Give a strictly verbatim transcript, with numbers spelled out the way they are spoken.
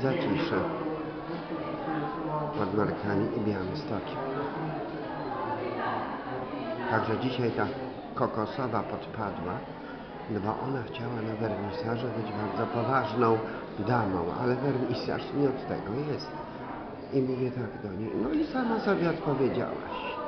zacisze pod Markami i Białymstokiem. Także dzisiaj ta kokosowa podpadła, no bo ona chciała na wernisażu być bardzo poważną damą, ale wernisaż nie od tego jest. I mówię tak do niej, no i sama sobie odpowiedziałaś.